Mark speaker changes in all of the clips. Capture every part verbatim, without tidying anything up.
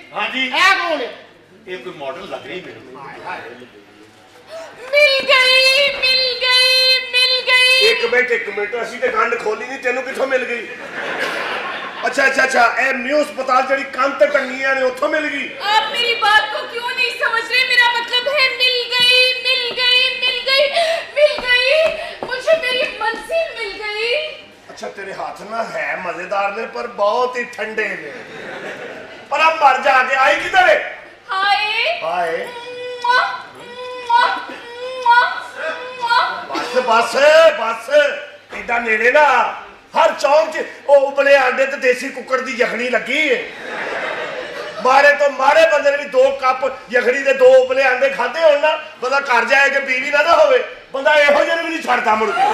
Speaker 1: हाँ जी
Speaker 2: है कौन है?
Speaker 1: ये कोई मॉडल लग रही मेरे को।
Speaker 3: मिल गई मिल गई मिल गई।
Speaker 2: एक मिनट एक मिनट असी ते गंढ खोली नहीं तेनू किथों मिल गई? अच्छा अच्छा अच्छा ए न्यू अस्पताल जड़ी कंध ते टंगियां ने उथों मिल गई?
Speaker 3: आप मेरी बात को क्यों नहीं समझ रहे? मेरा मतलब है मिल गई मिल गई मिल गई मिल गई मुझे मेरी मंजिल मिल गई।
Speaker 2: अच्छा तेरे हाथ ना है मजेदार ने पर बहुत ही ठंडे ने। पर अब मर जाके आई किधर है?
Speaker 3: हाय
Speaker 2: हाय बस बस बस एडा नेड़े ना हर चौक च ओ उबले आंडे ते देसी कुक्कड़ दी यखनी लगी है। मारे तो मारे बंदे ने भी दो कप यखनी दे दो उबले आंडे खाते हो ना बंदा घर जाए के बीवी ना ना होवे बंदा एहो जने भी नहीं छड़ता मुड़ के।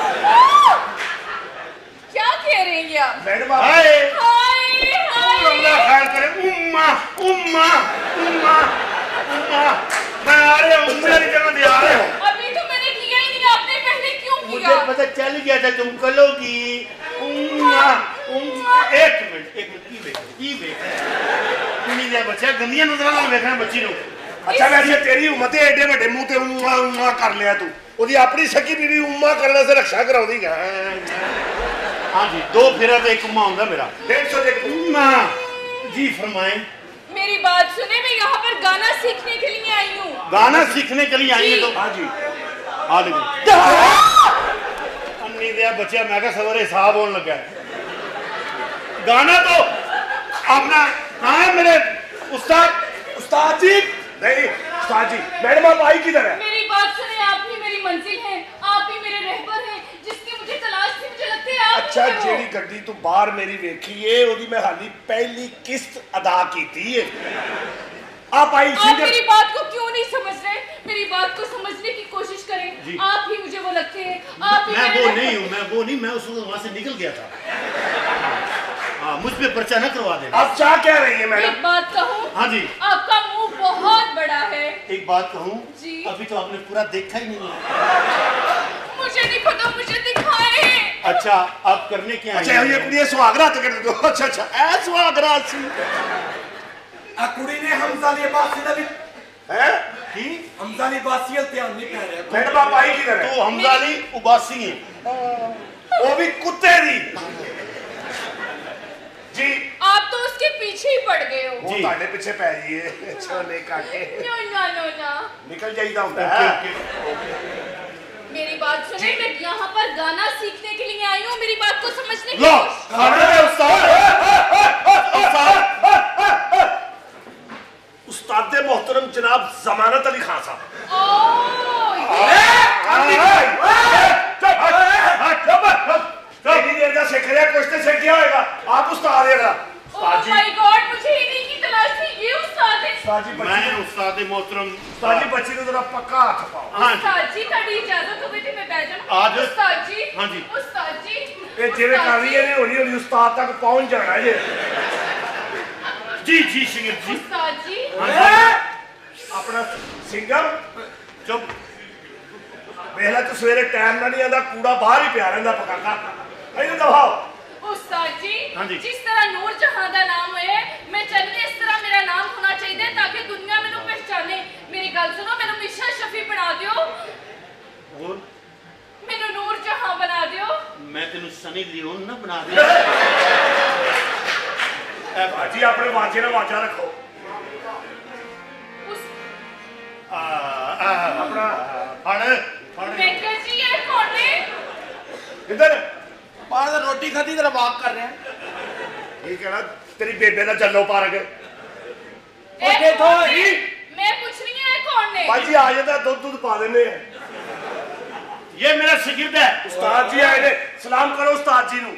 Speaker 3: क्या कह रहे हैं आप?
Speaker 2: मैडम हाय
Speaker 3: हाय हाय
Speaker 2: अल्लाह खैर करे। उम्मा उम्मा उम्मा उम्मा मैं आ रहा हूं मेरी जगह दे आ रहा हूं।
Speaker 3: अभी तो मैंने किया ही नहीं आपने पहले क्यों किया?
Speaker 1: मुझे पता चल गया था तुम कलोगी। उम्मा उम्मा एक मिनट एक मिनट की बेटा की बेटा तुम्हें दे बच्चा गंदियां नजरां नाल देखना बच्ची नु।
Speaker 2: अच्छा वैसे तेरी उम्मत है एडे बड़े मुंह ते उम्मा उम्मा कर लिया तू ओदी अपनी सकी बीवी उम्मा करने से रक्षा कराउंदी है।
Speaker 1: हाँ जी दो फेरा तो एक उम्मा होगा मेरा।
Speaker 2: डेढ़ सौ देख
Speaker 1: उम्मा जी फरमाएं।
Speaker 3: मेरी बात सुने मैं यहाँ पर गाना सीखने के लिए आई हूँ।
Speaker 1: गाना सीखने के लिए आई है तो
Speaker 2: हाँ जी
Speaker 1: हाँ लेकिन अन्नी दिया बच्चा मैं क्या सवेरे हिसाब होने लगा गाना तो अपना कहाँ है मेरे उस्ताद?
Speaker 2: उस्ताद जी नहीं उस्ताद जी मैडम आप आई किधर है?
Speaker 3: मेरी बात सुने आप ही मेरी मंजिल है आप ही मेरे रहबर हैं जिसकी मुझे तलाश थी मुझे लगता है आप
Speaker 2: अच्छा
Speaker 3: ही हो।
Speaker 2: जेड़ी गड्डी तू बाहर मेरी वेखी है ओदी मैं हाली पहली किस्त अदा कीती है। आप आई
Speaker 3: आप
Speaker 2: सिंगर
Speaker 3: मेरी बात को क्यों नहीं समझ रहे? मेरी बात को समझने की कोशिश करें।
Speaker 1: जी।
Speaker 3: आप ही मुझे वो लगते हैं आप ही
Speaker 1: मैं
Speaker 3: मेरे
Speaker 1: वो
Speaker 3: रहबर-
Speaker 1: नहीं हूँ मैं वो नहीं मैं उस वक्त वहां से निकल गया था। हाँ मुझ पे पर्चा न करवा देना।
Speaker 2: आप क्या कह रही हैं
Speaker 3: एक
Speaker 2: मैडम?
Speaker 3: बात कहूँ
Speaker 1: हाँ जी
Speaker 3: आपका मुंह बहुत बड़ा है।
Speaker 1: एक बात कहूँ
Speaker 3: जी।
Speaker 1: अभी तो आपने पूरा देखा ही नहीं है।
Speaker 3: मुझे नहीं पता मुझे दिखाए।
Speaker 1: अच्छा आप करने क्या
Speaker 2: अच्छा ये कुड़ी सुहागरात कर दो। अच्छा अच्छा ए सुहागरात सी
Speaker 4: आ कुड़ी ने हमजा दी बासी दा भी
Speaker 2: है
Speaker 1: की
Speaker 4: हमजा दी बासी ध्यान नहीं कर रहा।
Speaker 2: मैडम आप आई किधर है?
Speaker 1: तो हमजाली उबासी है
Speaker 2: वो भी कुत्ते दी जी
Speaker 3: आप तो उसके पीछे ही पड़ गए हो।
Speaker 2: वो ताड़े पीछे पै जी छोले काके
Speaker 3: नो नो नो नो
Speaker 2: निकल जाइदा होता
Speaker 1: ओके
Speaker 2: है।
Speaker 1: ओके
Speaker 3: मेरी बात सुने मैं यहाँ पर गाना सीखने के लिए आई हूँ मेरी बात को समझने की
Speaker 1: लो
Speaker 3: कोशिश-
Speaker 1: खाने में उस्ताद उस्ताद
Speaker 2: उस्ताद मोहतरम जनाब जमानत अली खान साहब।
Speaker 3: ओ,
Speaker 2: इतनी देर का सीख रहा कुछ तो सीख गया होगा आप उस्ताद है
Speaker 3: ओ माय गॉड मुझे इन्हीं की तलाश थी ये उस्ताद है।
Speaker 2: उस्ताद जी
Speaker 1: मैं उस्ताद मोहतरम
Speaker 2: उस्ताद जी बच्ची को जरा पक्का हाथ पाओ।
Speaker 1: हाँ जी
Speaker 3: उस्ताद जी थोड़ी इजाजत हो गई थी मैं बैठ जाऊँ।
Speaker 1: आज-
Speaker 3: उस्ताद जी
Speaker 1: हाँ जी।
Speaker 3: उस्ताद जी
Speaker 2: ये जिवे कर रही है ने हौली हौली उस्ताद तक पहुंच जाना है
Speaker 1: जी जी शिंगर जी
Speaker 3: उस्ताद जी
Speaker 1: हाँ जी
Speaker 2: अपना सिंगर
Speaker 1: चुप
Speaker 2: वेला तो सवेरे टाइम ना नहीं आंदा कूड़ा बाहर ही पिया रहंदा पकाका इन्हें दबाओ।
Speaker 3: उस्ताद जी
Speaker 1: हाँ जी।
Speaker 3: जिस तरह नूर जहां दा नाम है मैं चाहती इस तरह मेरा नाम होना चाहिए ताकि दुनिया मैनू पहचाने। मेरी गल सुनो मैनू मिशा शफी बना दियो
Speaker 1: और
Speaker 3: मैनू नूर जहां बना दियो।
Speaker 1: मैं तेन सनी लियोन ना बना दे
Speaker 2: जी अपने वाजे ना वाजा रखो
Speaker 3: उस
Speaker 2: अपना
Speaker 1: फड़ फड़
Speaker 3: वेंकट जी ये कौन है?
Speaker 2: इधर
Speaker 4: बाहर रोटी खाती तेरा वाक कर रहे हैं।
Speaker 2: ये कहना तेरी बेबे ना चलो पार के
Speaker 3: ए,
Speaker 4: ओके, तो
Speaker 3: कौन है?
Speaker 4: ही।
Speaker 3: मैं पूछ रही हूँ ये कौन है?
Speaker 2: भाई जी आ जाता दूध दूध पा देने
Speaker 1: ये मेरा शिगिर्द है
Speaker 2: उस्ताद जी आए ने सलाम करो उस्ताद जी नु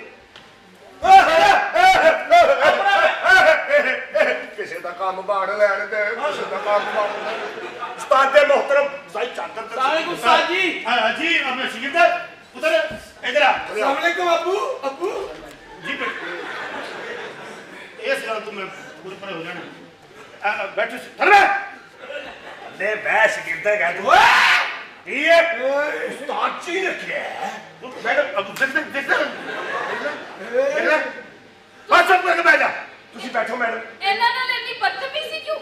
Speaker 2: किसी का काम बाड़ लैन दे किसी का काम बाड़ उस्ताद दे मोहतरम साई चादर ते
Speaker 4: वालेकुम सलाम जी।
Speaker 1: हाँ जी अपना शिगिर्द उधर इधर आ
Speaker 4: अस्सलाम वालेकुम अब्बू अब्बू
Speaker 1: जी बेटा इस गल तो मैं पूरे पर हो जाना बैठो चल बे
Speaker 2: ले बैस गिरदा है तू ये उस्ताद जी ने किया है
Speaker 1: मैडम अब देख देख देख देख बस सब करके बैठ जा
Speaker 2: तुसी बैठो मैडम
Speaker 3: ਇਹਨਾਂ ਨਾਲ ਇੰਨੀ ਬਦਤਮੀਜ਼ੀ क्यों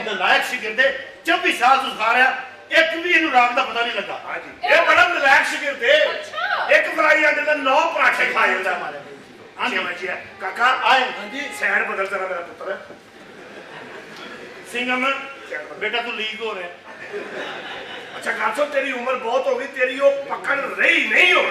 Speaker 1: ਨਲਾਇਕ ਸ਼ਾਗਿਰਦ ਚੌਵੀ ਸਾਲ ਤੋਂ ਸਿਖਾ ਰਿਹਾ ਇੱਕ ਵੀ ਇਹਨੂੰ ਰਾਗ ਦਾ ਪਤਾ ਨਹੀਂ ਲੱਗਾ
Speaker 2: ਹਾਂਜੀ ਇਹ ਬੜਾ ਨਲਾਇਕ ਸ਼ਾਗਿਰਦ ਹੈ
Speaker 3: ਅੱਛਾ
Speaker 2: ਇੱਕ ਫਰਾਈ ਆਂਡੇ ਦਾ ਨੌ ਪਰਾਠੇ ਖਾ ਜਾਂਦਾ ਹਾਂਜੀ ਹਾਂਜੀ ਕਾਕਾ
Speaker 1: ਆਏ
Speaker 2: ਹਾਂਜੀ ਸਾਈਡ ਬਦਲ ਤੇਰਾ ਮੇਰਾ ਪੁੱਤਰ
Speaker 1: ਸਿੰਘਮ ਬੇਟਾ ਤੂੰ ਲੀਕ ਹੋ ਰਿਹਾ
Speaker 2: ਅੱਛਾ ਗਾਸੋ ਤੇਰੀ ਉਮਰ ਬਹੁਤ ਹੋ ਗਈ ਤੇਰੀ ਉਹ ਪਕੜ ਰਹੀ ਨਹੀਂ ਹੋ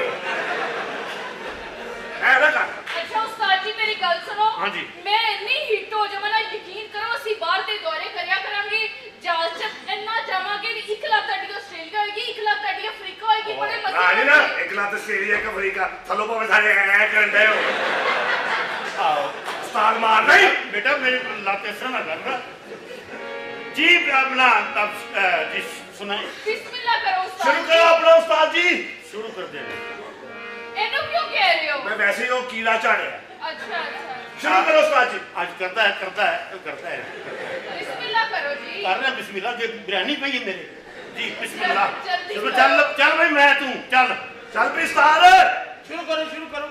Speaker 2: ਐ ਨਾ ਕਰ
Speaker 3: ਅੱਛਾ ਉਸਤਾਦ ਜੀ ਮੇਰੀ ਗੱਲ ਸੁਣੋ
Speaker 1: ਹਾਂਜੀ।
Speaker 3: ਮੈਂ ਇੰਨੀ ਹਿੱਟ ਹੋ ਜਾਵਾਂ ਨਾ ਯਕੀਨ ਕਰੋ ਅਸੀਂ ਬਾਹਰ ਦੇ ਦੌਰੇ ਕਰਿਆ ਕਰਾਂਗੇ ਜਹਾਜ਼ 'ਚ ਇੰਨਾ ਜਾਵਾਂਗੇ ਕਿ ਇੱਕ ਲੱਖ ਤੁਹਾਡੀ ਆਸਟ੍ਰੇਲੀਆ ਹੋਏਗੀ ਇੱਕ ਲੱਖ ਤੁਹਾਡੀ ਅਫਰੀਕਾ ਹੋਏਗੀ ਬੜੇ ਮਜ਼ੇ
Speaker 2: ਨਾ ਨਹੀਂ ਨਾ
Speaker 3: ਆਉਣਗੇ।
Speaker 2: ਇੱਕ ਲੱਤ ਆਸਟ੍ਰੇਲੀਆ ਇੱਕ ਅਫਰੀਕਾ ਥੱਲੋਂ ਭਾਵੇਂ ਸਾਰੇ ਐ ਕਰਨ ਡਏ ਹੋ
Speaker 1: ਆਓ
Speaker 2: ਸਟਾਰ ਮਾਰ ਨਹੀਂ
Speaker 1: ਬੇਟਾ ਮੇਰੇ ਲੱਤ ਇਸ ਤਰ੍ਹਾਂ ਨਾ ਕਰਨਾ ਜੀ ਆਪਣਾ ਤਬ ਜੀ ਸੁਣਾਏ
Speaker 3: ਬਿਸਮਿल्लाह करो उस्ताद
Speaker 2: ਸ਼ੁਰੂ ਕਰੋ ਆਪਣਾ ਉਸਤਾਦ ਜੀ
Speaker 1: ਸ਼ੁਰੂ ਕਰ ਦੇ
Speaker 3: ਇਹਨੂੰ ਕਿਉਂ ਕਹਿ ਰਹੇ ਹੋ
Speaker 2: ਮੈਂ ਵੈਸੇ ਹੀ ਉਹ ਕੀੜਾ ਝਾੜਿਆ
Speaker 3: अच्छा अच्छा
Speaker 2: ਸ਼ੁਰੂ ਕਰੋ ਉਸਤਾਦ ਜੀ
Speaker 1: ਅੱਜ ਕਰਦਾ ਹੈ ਕਰਦਾ ਹੈ ਉਹ ਕਰਦਾ ਹੈ
Speaker 3: बिस्मिल्लाह करो जी
Speaker 1: ਕਰ ਰਿਹਾ ਬਿਸਮਿਲ੍ਲਾ ਜੇ ਬਿਰਿਆਨੀ ਪਈ ਹੈ ਮੇਰੇ ਜੀ ਬਿਸਮਿਲ੍ਲਾ
Speaker 3: ਜਲਦੀ
Speaker 1: ਚਲੋ
Speaker 3: ਕਰੋ।
Speaker 1: ਚੱਲ ਚੱਲ ਬਈ ਮੈਂ ਤੂੰ ਚੱਲ
Speaker 2: ਚੱਲ ਵੀ ਉਸਤਾਦ
Speaker 1: ਸ਼ੁਰੂ ਕਰੋ ਸ਼ੁਰੂ ਕਰੋ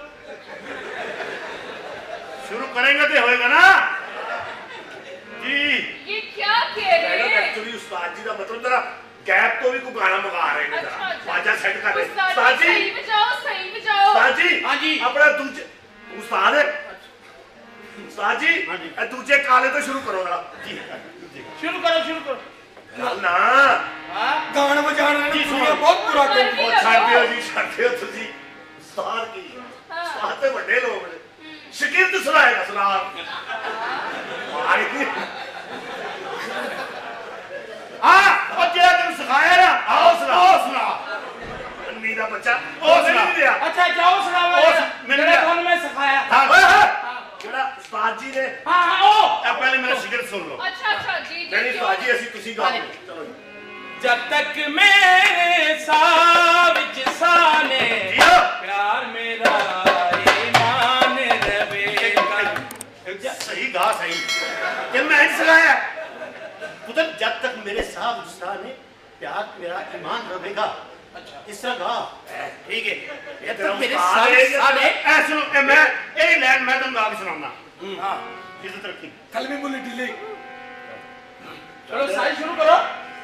Speaker 1: ਸ਼ੁਰੂ ਕरेंगे तो होएगा ना जी
Speaker 3: ये क्या कह रहे
Speaker 2: ਮੈਡਮ
Speaker 3: हैं
Speaker 2: ਐਕਚੁਅਲੀ ਉਸਤਾਦ ਜੀ ਦਾ ਮਤਲਬ ਤੇਰਾ ਗੈਪ ਤੋਂ ਵੀ ਕੋਈ ਗਾਣਾ ਮੰਗਾ ਰਹੇ ਨੇ
Speaker 3: अच्छा अच्छा
Speaker 2: ਬਾਜਾ ਸੈੱਟ ਕਰ ਰਹੇ
Speaker 3: उस्ताद
Speaker 2: ਉਸਤਾਦ
Speaker 3: जी
Speaker 2: ਜੀ
Speaker 3: सही बजाओ सही बजाओ
Speaker 2: ਉਸਤਾਦ ਜੀ
Speaker 1: हाँ जी।
Speaker 2: ਆਪਣਾ ਦੂਜੇ ਉਸਤਾਦ ਉਸਤਾਦ ਜੀ
Speaker 1: हाँ जी।
Speaker 2: ਇਹ ਦੂਜੇ ਕਾਲੇ ਤੋਂ ਸ਼ੁਰੂ ਕਰੋ ਨਾ
Speaker 1: जी
Speaker 5: शुरू करो शुरू करो
Speaker 2: ਚੱਲ ਨਾ
Speaker 5: हाँ
Speaker 4: गान बजाने
Speaker 1: जी,
Speaker 4: ने
Speaker 1: सुनो।
Speaker 4: दुनिया बहुत बुरा
Speaker 3: उस्ताद
Speaker 4: कर
Speaker 3: जी
Speaker 2: ਉਹ ਛੱਡ ਦਿਓ ਜੀ ਛੱਡ ਦਿਓ ਤੁਸੀਂ ਉਸਤਾਦ ਕੀ
Speaker 3: हाँ।
Speaker 2: ਉਸਤਾਦ ਤੇ ਵੱਡੇ ਲੋਕ ਨੇ ਸ਼ਾਗਿਰਦ ਸੁਣਾਏਗਾ ਸੁਣਾ ਮਾਰੀ
Speaker 1: हाँ और जेड़ा तेन सिखाया ना आओ सुना आओ सुना
Speaker 2: ਅੰਨੀ ਦਾ ਬੱਚਾ
Speaker 1: ਉਹ
Speaker 2: ਉਹ
Speaker 1: ਸੁਣਾ।
Speaker 2: ਨਹੀਂ ਰਿਹਾ
Speaker 5: अच्छा जाओ सुनाओ
Speaker 1: ओ, मैंने
Speaker 5: मेरे
Speaker 1: क्या-
Speaker 5: फोन में सिखाया
Speaker 1: हाँ
Speaker 2: ਓਏ
Speaker 1: हाँ
Speaker 2: ਹੋਏ ਜਿਹੜਾ ਉਸਤਾਦ ਜੀ ਨੇ
Speaker 5: हाँ हाँ ओ
Speaker 1: पहले मेरा शिगर सुन लो
Speaker 3: अच्छा अच्छा जी जी
Speaker 2: ਨਹੀਂ
Speaker 3: क्यों?
Speaker 2: ਉਸਤਾਦ ਜੀ ਅਸੀਂ ਤੁਸੀਂ ਗਾਓ ਚਲੋ ਜੀ
Speaker 5: जब तक मेरे साथ विच साने
Speaker 1: जियो।
Speaker 5: प्यार मेरा ईमान रवेगा
Speaker 1: सही गा सही कि मैं नहीं सिखाया पुत्र जब तक मेरे साथ गुस्सा ने प्यार मेरा ईमान रहेगा अच्छा इस तरह गा ठीक है ये तो मेरे
Speaker 2: उस्ताद है,
Speaker 1: साथ साथ ऐ सुनो ए मैं यही लाइन मैं तुम गा के सुनाऊंगा हां इज्जत रखी
Speaker 4: कलमी बुली ढीली
Speaker 5: चलो साई शुरू करो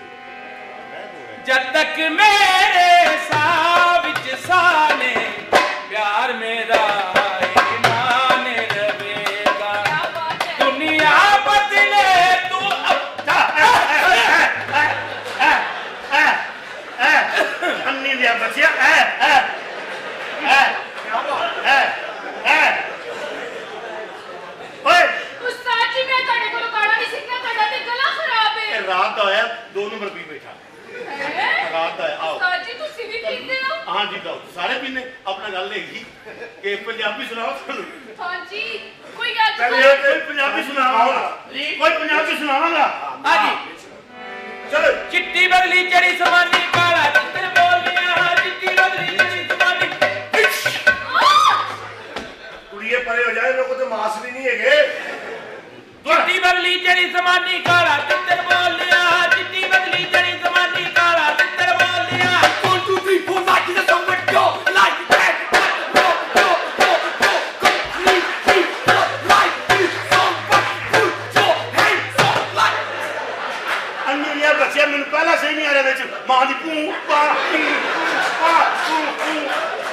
Speaker 5: जब तक मेरे साथ विच साने प्यार मेरा ईमान रवेगा
Speaker 3: क्या बात है
Speaker 5: दुनिया बदले तू अब
Speaker 1: अन्नी दिया बच्चिया ए ए ए ए ए ओए
Speaker 3: उस्ताद जी मैं ਤੁਹਾਡੇ ਕੋਲੋਂ ਗਾਣਾ ਨਹੀਂ ਸਿੱਖਣਾ ਤੁਹਾਡਾ ਤੇ ਗਲਾ ਖਰਾਬ
Speaker 1: ਇਹ
Speaker 3: ਹੈ
Speaker 1: ਰਾਤ ਦਾ ਹੋਇਆ ਦੋ ਨੰਬਰ ਪੀ ਬੈਠਾ
Speaker 3: हैं?
Speaker 1: ਰਾਤ ਦਾ ਹੈ, ਆਓ
Speaker 3: उस्ताद जी ਤੁਸੀਂ ਵੀ ਪੀਂਦੇ ਹੋ
Speaker 1: ਹਾਂ ਜੀ ਗਾਓ ਸਾਰੇ ਪੀਨੇ ਆਪਣਾ ਗੱਲ ਹੈਗੀ ਕਿ ਪੰਜਾਬੀ ਸੁਣਾਓ ਤੁਹਾਨੂੰ
Speaker 3: हाँ जी कोई ਗੱਲ
Speaker 2: ਪਹਿਲੇ
Speaker 1: ਕੋਈ ਪੰਜਾਬੀ ਸੁਣਾਵਾਂਗਾ ਕੋਈ ਪੰਜਾਬੀ ਸੁਣਾਵਾਂਗਾ
Speaker 5: हाँ जी
Speaker 2: ਚਲੋ
Speaker 5: चिट्टी बदली चढ़ी समानी काला चित्र बोल दिया चिट्टी बदली चढ़ी समानी
Speaker 2: ਕੁੜੀਏ ਪਰੇ ਹੋ ਜਾਏ ਲੋਕੋ ਤੇ ਮਾਸ ਵੀ ਨਹੀਂ ਹੈਗੇ
Speaker 5: चिट्टी बदली चढ़ी समानी काला चित्र बोल दिया चिट्टी बदली चढ़ी समानी काला चित्र बोल दिया
Speaker 4: one two three four like the song with go like that go go go go go three three four like this song but put your hands up like
Speaker 1: ਅੰਨੀ ਦੀਆਂ ਬੱਚਿਆਂ ਮੈਨੂੰ ਪਹਿਲਾਂ ਸਹੀ ਨਹੀਂ ਆ ਰਿਹਾ ਵਿੱਚ ਮਾਂ ਦੀ ਪੂ ਪਾ ਪੀ ਪਾ ਪੂ ਪੂ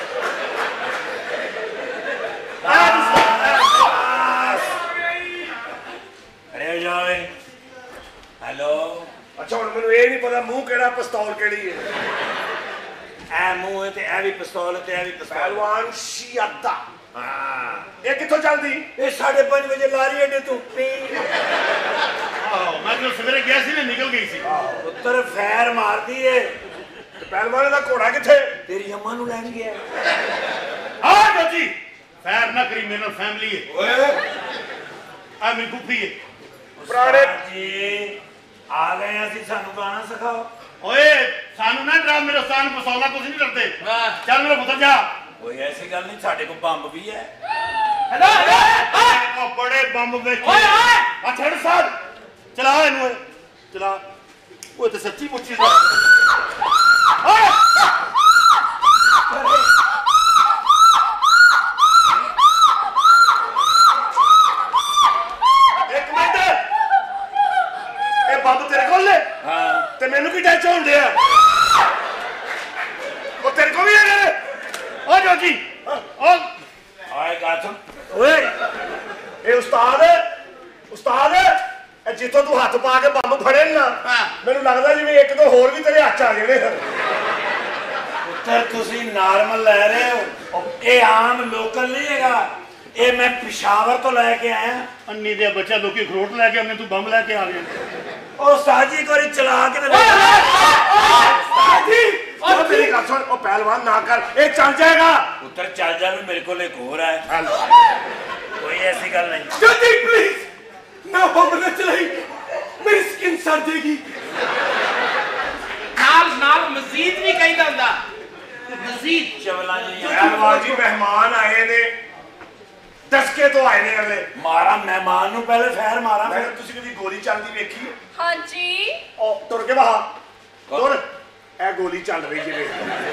Speaker 2: ਅਰੇ ਜਾਵੇ ਹੈਲੋ ਅੱਛਾ ਹੁਣ ਮੈਨੂੰ ਇਹ ਨਹੀਂ ਪਤਾ ਮੂੰਹ ਕਿਹੜਾ ਪਿਸਤੌਲ ਕਿਹੜੀ ਹੈ
Speaker 6: ਐ ਮੂੰਹ ਹੈ ਤੇ ਐ ਵੀ ਪਿਸਤੌਲ ਤੇ ਐ ਵੀ ਪਿਸਤੌਲ
Speaker 2: ਪਹਿਲਵਾਨ ਸ਼ੀਅਤਾ ਹਾਂ ਇਹ ਕਿੱਥੋਂ ਚੱਲਦੀ
Speaker 6: ਇਹ ਸਾਢੇ ਪੰਜ ਵਜੇ ਲਾਰੀ ਅੱਡੇ ਤੋਂ ਪੀ
Speaker 1: ਆਹੋ ਮੈਂ ਜਦੋਂ ਸਵੇਰੇ ਗਿਆ ਸੀ ਨਾ ਨਿਕਲ ਗਈ ਸੀ
Speaker 6: ਉੱਤਰ ਫੈਰ ਮਾਰਦੀ ਏ
Speaker 2: ਤੇ ਪਹਿਲਵਾਨ ਦਾ ਘੋੜਾ ਕਿੱਥੇ
Speaker 6: ਤੇਰੀ ਅੰਮਾ ਨੂੰ ਲੈਣ ਗਿਆ
Speaker 1: ਹਾਂ ਚਾਚੀ ਫੈਰ ਨਾ ਕਰੀ ਮੇਰੇ ਨਾਲ ਫੈਮਿਲੀ ਹੈ
Speaker 2: ਓਏ
Speaker 1: ਆ ਮੇਰੀ ਫੁੱਫੀ ਹੈ
Speaker 2: ਪੁਰਾਣੇ
Speaker 6: ਜੀ ਆ ਗਏ ਅਸੀਂ ਸਾਨੂੰ ਗਾਣਾ ਸਿਖਾਓ
Speaker 1: ਓਏ ਸਾਨੂੰ ਨਾ ਡਰਾ ਮੇਰਾ ਸਾਨ ਪਸੌਲਾ ਕੁਝ ਨਹੀਂ ਡਰਦੇ
Speaker 5: हाँ
Speaker 1: ਚੱਲ ਮੇਰਾ ਪੁੱਤਰ ਜਾ
Speaker 6: ਕੋਈ ਐਸੀ ਗੱਲ ਨਹੀਂ ਸਾਡੇ ਕੋਲ ਬੰਬ ਵੀ ਹੈ
Speaker 5: हेलो हेलो
Speaker 1: ਉਹ ਬੜੇ ਬੰਬ ਵੇਖੇ
Speaker 5: ਓਏ ਓਏ
Speaker 1: ਆ ਛੱਡ ਸਾਡ ਚਲਾ ਇਹਨੂੰ ਚਲਾ ਉਹ ਤੇ ਸੱਚੀ ਮੁੱਚੀ ਦਾ ਓਏ
Speaker 2: ਇੱਕ ਮਿੰਟ ਇਹ ਬੰਬ
Speaker 6: ਗੱਲ ਸੁਣ
Speaker 2: ਓਏ ਇਹ ਉਸਤਾਦ ਉਸਤਾਦ ਇਹ ਜਿੱਥੋਂ ਤੂੰ ਹੱਥ ਪਾ ਕੇ ਬੰਬ ਫੜੇ ਨਾ ਮੈਨੂੰ ਲੱਗਦਾ ਜਿਵੇਂ ਇੱਕ ਦੋ ਹੋਰ ਵੀ ਤੇਰੇ ਹੱਥ ਆ ਜਾਣੇ ਹਨ
Speaker 6: ਪੁੱਤਰ ਤੁਸੀਂ ਨਾਰਮਲ ਲੈ ਰਹੇ ਹੋ ਇਹ ਆਮ ਲੋਕਲ ਨਹੀਂ ਹੈਗਾ ਇਹ ਮੈਂ ਪਿਸ਼ਾਵਰ ਤੋਂ ਲੈ ਕੇ ਆਇਆ
Speaker 1: ਅੰਨੀ ਦੇ ਬੱਚਾ ਲੋਕੀ ਖਰੋਟ ਲੈ ਕੇ ਆਉਂਦੇ ਤੂੰ ਬੰਬ ਲੈ ਕੇ ਆ ਗਿਆ
Speaker 6: ਉਹ ਸਾਜੀ ਇੱਕ ਵਾਰੀ ਚਲਾ ਕੇ ਤੇ
Speaker 2: ਉਹ ਮੇਰੀ ਗੱਲ ਸੁਣ ਉਹ ਪਹਿਲਵਾਨ ਨਾ ਕਰ ਇਹ ਚੱਲ ਜਾਏਗਾ
Speaker 6: ਪੁੱਤਰ ਚੱਲ ਜਾਵੇ ਮੇਰੇ ਕੋਲ ਇੱਕ ਹੋਰ ਹੈ ਕੋਈ ਐਸੀ ਗੱਲ ਨਹੀਂ
Speaker 4: जल्दी प्लीज ना बम न चलाई मेरी स्किन सड़ जाएगी
Speaker 5: ਨਾਲ ਨਾਲ ਮਜ਼ੀਦ ਵੀ ਕਹਿੰਦਾ ਹੁੰਦਾ ਮਜ਼ੀਦ
Speaker 6: ਚਵਲਾ ਨਹੀਂ
Speaker 2: ਪਹਿਲਵਾਨ ਜੀ ਮਹਿਮਾਨ ਆਏ ਨੇ ਦਸਕੇ ਤੋਂ ਆਏ ਨੇ ਅਗਲੇ
Speaker 6: ਮਾਰਾ ਮਹਿਮਾਨ ਨੂੰ ਪਹਿਲੇ ਫੈਰ ਮਾਰਾ
Speaker 2: ਮੈਂ
Speaker 6: ਫਿਰ
Speaker 2: ਤੁਸੀਂ ਕਦੀ ਗੋਲੀ ਚੱਲਦੀ ਵੇਖੀ ਹੈ?
Speaker 3: ਹਾਂਜੀ
Speaker 2: ਉਹ ਤੁਰ ਕੇ ਬਾਹਰ ਤੁਰ ਇਹ ਗੋਲੀ ਚੱਲ ਰਹੀ ਜਿਵੇਂ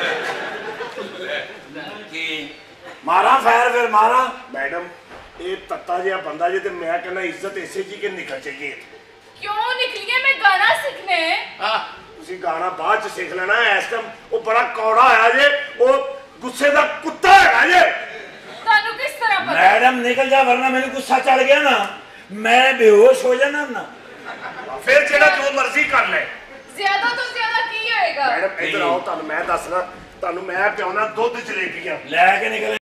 Speaker 6: ਕੀ ਮਾਰਾ ਫੈਰ ਫਿਰ ਮਾਰਾ
Speaker 2: ਮੈਡਮ ਇਹ ਤੱਤਾ ਜਿਹਾ ਬੰਦਾ ਜੇ ਤੇ ਮੈਂ ਕਹਿੰਦਾ ਇੱਜ਼ਤ ਇਸੇ ਜੀ ਕੇ ਨਿਕਲ ਜਾਈਏ
Speaker 3: क्यों निकली है मैं गाना सीखने
Speaker 2: ਤੁਸੀਂ ਗਾਣਾ ਬਾਅਦ ਚ ਸਿੱਖ ਲੈਣਾ ਇਸ ਟਾਈਮ ਉਹ ਬੜਾ ਕੌੜਾ ਹੋਇਆ ਜੇ ਉਹ ਗੁੱਸੇ ਦਾ ਕੁੱਤਾ ਹੈਗਾ ਜੇ
Speaker 3: तानू किस तरह पता
Speaker 6: मैडम निकल जा वरना मैंने गुस्सा चढ़ गया ना मैं बेहोश हो जाना ना
Speaker 2: ਫਿਰ ਜਿਹੜਾ ਜੋ ਮਰਜ਼ੀ ਕਰ ਲੈ
Speaker 3: ज्यादा तो ज्यादा की होएगा
Speaker 2: ਮੈਡਮ ਇੱਧਰ ਆਓ ਤੁਹਾਨੂੰ ਮੈਂ ਦੱਸਣਾ ਤੁਹਾਨੂੰ ਮੈਂ ਪਿਆਉਣਾ ਦੁੱਧ ਜਲੇਬੀਆਂ
Speaker 6: लेके निकल